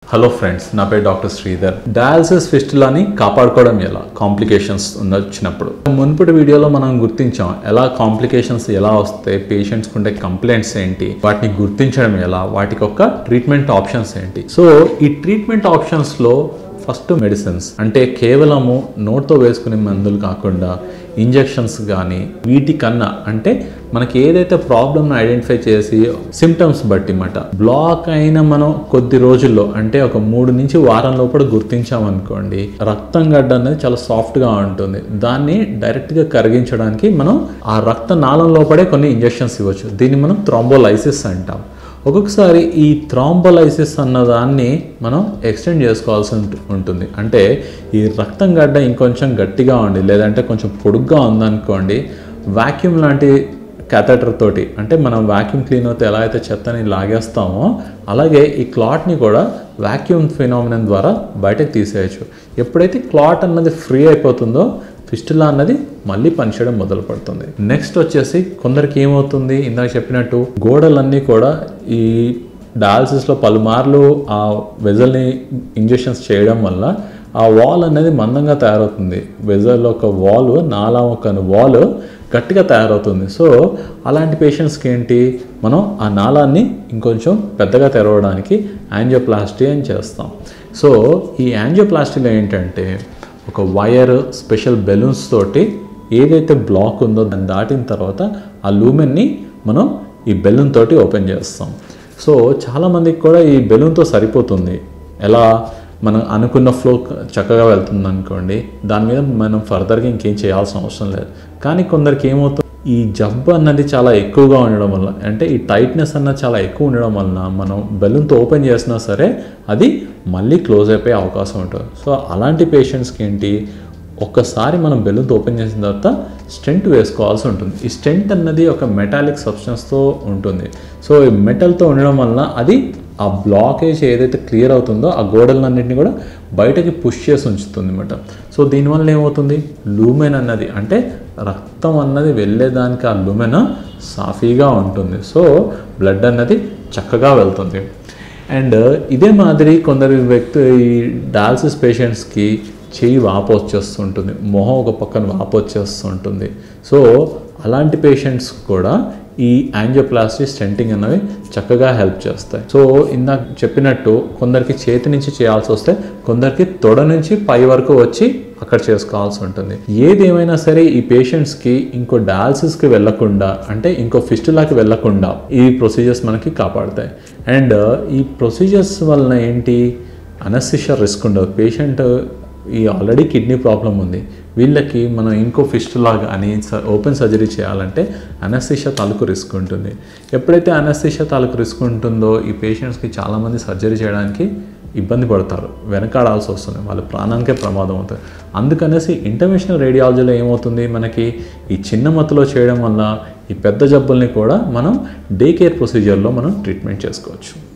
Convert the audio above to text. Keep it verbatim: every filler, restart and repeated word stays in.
Hello friends, నా పేరు doctor Sridhar. Dialysis ఫిస్టులాని కాపాడుకోవడం ఎలా, కాంప్లికేషన్స్ వచ్చినప్పుడు మునుపటి వీడియోలో మనం గుర్తించాం ఎలా కాంప్లికేషన్స్ ఎలా వస్తాయి, పేషెంట్స్కి ఉండే కంప్లైంట్స్ ఏంటి, వాటిని గుర్తించడం ఎలా, వాటికి ఒక ట్రీట్మెంట్ ఆప్షన్స్ ఏంటి. సో ఈ ట్రీట్మెంట్ ఆప్షన్స్లో ఫస్ట్ మెడిసిన్స్ అంటే కేవలము నోట్తో వేసుకునే మందులు కాకుండా ఇంజెక్షన్స్ కానీ వీటికన్నా అంటే మనకి ఏదైతే ప్రాబ్లమ్ని ఐడెంటిఫై చేసి సిమ్టమ్స్ బట్టి మాట బ్లాక్ అయిన మనం కొద్ది రోజుల్లో అంటే ఒక మూడు నుంచి వారం లోపల గుర్తించామనుకోండి, రక్తం గడ్డ అనేది చాలా సాఫ్ట్గా ఉంటుంది. దాన్ని డైరెక్ట్గా కరిగించడానికి మనం ఆ రక్త నాళం లోపడే కొన్ని ఇంజెక్షన్స్ ఇవ్వచ్చు. దీన్ని మనం థ్రాంబోలైసిస్ అంటాం. ఒక్కొక్కసారి ఈ థ్రాంబోలైసిస్ అన్నదాన్ని మనం ఎక్స్టెండ్ చేసుకోవాల్సి ఉంటుంది. అంటే ఈ రక్తం గడ్డ ఇంకొంచెం గట్టిగా ఉండి లేదంటే కొంచెం పొడుగ్గా ఉందనుకోండి, వాక్యూమ్ లాంటి క్యాథెటర్ తోటి అంటే మనం వాక్యూమ్ క్లీనర్తో ఎలా అయితే చెత్తని లాగేస్తామో అలాగే ఈ క్లాట్ని కూడా వాక్యూమ్ ఫినామినన్ ద్వారా బయటకు తీసేయచ్చు. ఎప్పుడైతే క్లాట్ అన్నది ఫ్రీ అయిపోతుందో ఫిస్టులా అన్నది మళ్ళీ పనిచేయడం మొదలు పడుతుంది. నెక్స్ట్ వచ్చేసి కొందరికి ఏమవుతుంది, ఇందాక చెప్పినట్టు గోడలన్నీ కూడా ఈ డయాలసిస్లో పలుమార్లు ఆ వెజల్ని ఇంజెక్షన్స్ చేయడం వల్ల ఆ వాల్ అనేది మందంగా తయారవుతుంది. వెజల్లో ఒక వాల్ నాలా ఒక వాల్ గట్టిగా తయారవుతుంది. సో అలాంటి పేషెంట్స్కి ఏంటి, మనం ఆ నాళాన్ని ఇంకొంచెం పెద్దగా తెరవడానికి యాంజియోప్లాస్టీ అని చేస్తాం. సో ఈ యాంజియోప్లాస్టీలో ఏంటంటే ఒక వైర్ స్పెషల్ బెలూన్స్ తోటి ఏదైతే బ్లాక్ ఉందో దాన్ని దాటిన తర్వాత ఆ లూమెన్ని మనం ఈ బెలూన్ తోటి ఓపెన్ చేస్తాం. సో చాలామందికి కూడా ఈ బెలూన్తో సరిపోతుంది. ఎలా మనం అనుకున్న ఫ్లో చక్కగా వెళ్తుంది అనుకోండి, దాని మీద మనం ఫర్దర్గా ఇంకేం చేయాల్సిన అవసరం లేదు. కానీ కొందరికి ఏమవుతుంది, ఈ జబ్బు అన్నది చాలా ఎక్కువగా ఉండడం వల్ల అంటే ఈ టైట్నెస్ అన్నది చాలా ఎక్కువ ఉండడం వలన మనం బెలూన్తో ఓపెన్ చేసినా సరే అది మళ్ళీ క్లోజ్ అయిపోయే అవకాశం ఉంటుంది. సో అలాంటి పేషెంట్స్కి ఏంటి, ఒక్కసారి మనం బెలూన్తో ఓపెన్ చేసిన తర్వాత స్టెంట్ వేసుకోవాల్సి ఉంటుంది. ఈ స్టెంట్ అన్నది ఒక మెటాలిక్ సబ్స్టెన్స్తో ఉంటుంది. సో ఈ మెటల్తో ఉండడం వలన అది ఆ బ్లాకేజ్ ఏదైతే క్లియర్ అవుతుందో ఆ గోడలన్నింటినీ కూడా బయటకి పుష్ చేసి ఉంచుతుంది అన్నమాట. సో దీనివల్ల ఏమవుతుంది, లూమెన్ అన్నది అంటే రక్తం అన్నది వెళ్ళేదానికి ఆ లూమెన్ సాఫీగా ఉంటుంది. సో బ్లడ్ అన్నది చక్కగా వెళ్తుంది. అండ్ ఇదే మాదిరి కొందరు వ్యక్తి ఈ డయాలసిస్ పేషెంట్స్కి చెయ్యి వాపు వచ్చేస్తుంటుంది, మొహం ఒక పక్కన వాపు వచ్చేస్తుంటుంది. సో అలాంటి పేషెంట్స్ కూడా ఈ యాంజియోప్లాస్టీ స్టెంటింగ్ అనేవి చక్కగా హెల్ప్ చేస్తాయి. సో ఇందాక చెప్పినట్టు కొందరికి చేతి నుంచి చేయాల్సి వస్తే కొందరికి తొడ నుంచి పై వరకు వచ్చి అక్కడ చేసుకోవాల్సి ఉంటుంది. ఏదేమైనా సరే ఈ పేషెంట్స్కి ఇంకో డయాలసిస్కి వెళ్ళకుండా అంటే ఇంకో ఫిస్టులాకి వెళ్ళకుండా ఈ ప్రొసీజర్స్ మనకి కాపాడుతాయి. అండ్ ఈ ప్రొసీజర్స్ వలన ఏంటి, అనస్థిషియా రిస్క్ ఉండదు. పేషెంట్ ఈ ఆల్రెడీ కిడ్నీ ప్రాబ్లం ఉంది, వీళ్ళకి మనం ఇంకో ఫిస్టులా కానీ ఓపెన్ సర్జరీ చేయాలంటే అనస్థిషియా తాలూకు రిస్క్ ఉంటుంది. ఎప్పుడైతే అనస్థిషియా తాలూకు రిస్క్ ఉంటుందో ఈ పేషెంట్స్కి చాలామంది సర్జరీ చేయడానికి ఇబ్బంది పడతారు, వెనకాడాల్సి వస్తుంది, వాళ్ళ ప్రాణానికే ప్రమాదం అవుతుంది. అందుకనేసి ఇంటర్వెన్షనల్ రేడియాలజీలో ఏమవుతుంది, మనకి ఈ చిన్న మత్తులో చేయడం వల్ల ఈ పెద్ద జబ్బుల్ని కూడా మనం డే కేర్ ప్రొసీజర్లో మనం ట్రీట్మెంట్ చేసుకోవచ్చు.